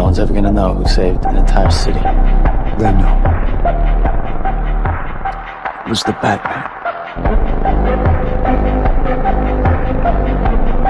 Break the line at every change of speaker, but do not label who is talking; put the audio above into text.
No one's ever gonna know who saved an entire city.
They know. It was the Batman.